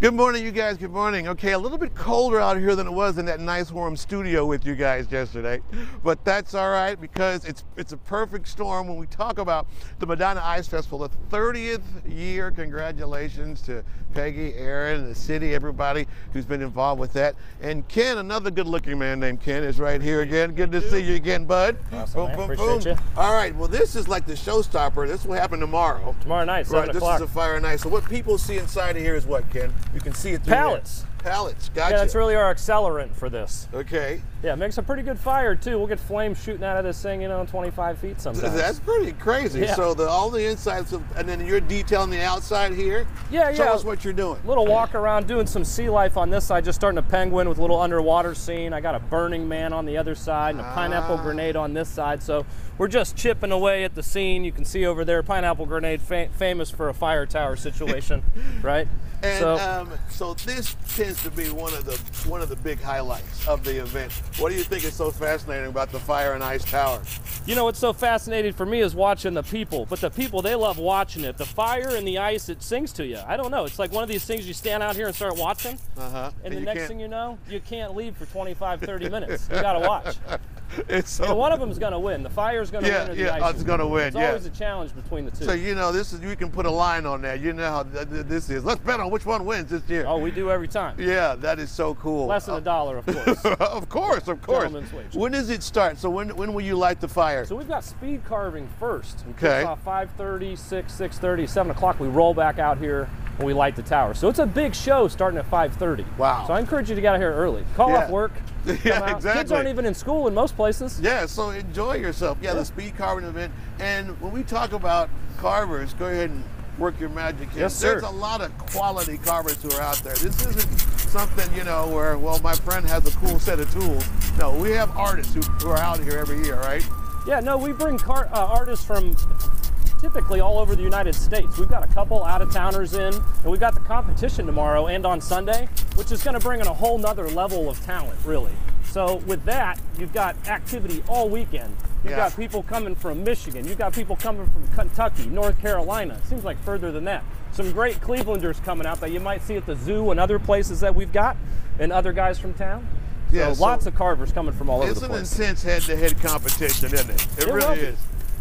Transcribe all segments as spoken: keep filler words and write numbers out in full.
Good morning, you guys. Good morning. Okay, a little bit colder out here than it was in that nice warm studio with you guys yesterday, but that's all right because it's it's a perfect storm when we talk about the Medina Ice Festival, the thirtieth year. Congratulations to Peggy, Aaron, the city, everybody who's been involved with that. And Ken, another good-looking man named Ken, is right here again. Good to see you again, bud. Awesome, boom, man. boom, Appreciate boom. you. All right. Well, this is like the showstopper. This will happen tomorrow. Tomorrow night, seven Right. This o'clock. is a fire night. So what people see inside of here is what, Ken? You can see it through Pallets. there. Pallets. Gotcha. Yeah, that's really our accelerant for this. Okay. Yeah, it makes a pretty good fire too. We'll get flames shooting out of this thing, you know, twenty-five feet sometimes. That's pretty crazy. Yeah. So the all the insides, of, and then you're detailing the outside here. Yeah, yeah. Show us what you're doing. Little walk around, doing some sea life on this side, just starting a penguin with a little underwater scene. I got a Burning Man on the other side and a pineapple Ah. grenade on this side. So we're just chipping away at the scene. You can see over there, pineapple grenade, fa famous for a fire tower situation, right? And so, um, so this tends to be one of the one of the big highlights of the event. What do you think is so fascinating about the Fire and Ice Tower? you know, what's so fascinating for me is watching the people. But the people, they love watching it. The fire and the ice, it sings to you. I don't know. It's like one of these things you stand out here and start watching. Uh-huh. And, And the you next can't- thing you know, you can't leave for twenty-five, thirty minutes. You got to watch. It's so. And one of them's going to win. The fire's going to Yeah, win or the yeah, ice it's is gonna win, It's yeah. always a challenge between the two. So you know this is you can put a line on that. You know how th th this is. Let's bet on which one wins this year. oh, we do every time. Yeah, that is so cool. Less than a dollar, of course. of course, of course. Gentleman's wage. When does it start? So when when will you light the fire? So we've got speed carving first. It Okay. kicks off five thirty, six, six thirty, seven o'clock. We roll back out here and we light the tower. So it's a big show starting at five thirty. Wow. So I encourage you to get out here early. Call Yeah. off work. Come Yeah, out. exactly. Kids aren't even in school in most places. Yeah, so enjoy yourself. Yeah, Yeah. the speed carving event. And when we talk about carvers, go ahead and work your magic here. Yes, sir. There's a lot of quality carvers who are out there. This isn't something, you know, where, well, my friend has a cool set of tools. No, we have artists who, who are out here every year, right? Yeah, no, we bring car, uh, artists from typically all over the United States. We've got a couple out-of-towners in, and we've got the competition tomorrow and on Sunday, which is going to bring in a whole nother level of talent, really. So with that, you've got activity all weekend. You've Yeah. got people coming from Michigan. You've got people coming from Kentucky, North Carolina. It seems like further than that. Some great Clevelanders coming out that you might see at the zoo and other places that we've got, and other guys from town. So Yeah, so lots of carvers coming from all over It's the an place. intense head-to-head competition, isn't it? It It will really be. is.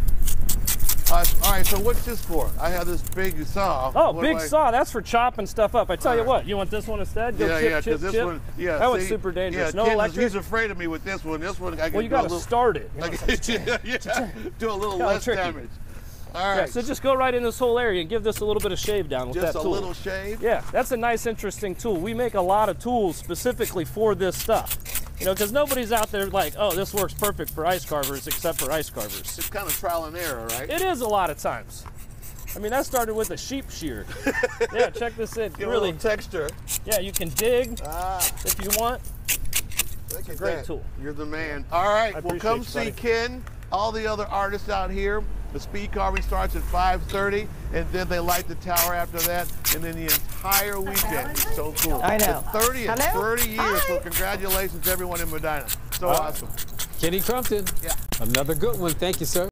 Uh, all right, so what's this for? I have this big saw. Oh, What big do I- saw. That's for chopping stuff up. I tell you All right. what, you want this one instead? Go Yeah, chip, yeah, chip, because this chip. one, yeah, that one's see? super dangerous. Yeah, No Ken is- electric. He's afraid of me with this one. This one, I can Well, you do a got to little, start it. You know, I it's can, like, yeah, yeah, do a little Kinda less tricky. damage. All yeah, right, so just go right in this whole area and give this a little bit of shave down with just that a tool. little shave. Yeah, that's a nice, interesting tool. We make a lot of tools specifically for this stuff. You know, because nobody's out there like, oh, this works perfect for ice carvers except for ice carvers. It's kind of trial and error, right? It is a lot of times. I mean, that started with a sheep shear. Yeah, check this in. Give Really, a little texture. yeah, you can dig Ah, if you want. look at great that. tool. You're the man. All right, I well, appreciate come you, see buddy. Ken, all the other artists out here. The speed carving starts at five thirty, and then they light the tower after that, and then the entire weekend. It's so cool. I know. The thirtieth, Hello? thirty years, so Hi. congratulations everyone in Medina. So Uh, awesome. Kenny Crumpton. Yeah. Another good one. Thank you, sir.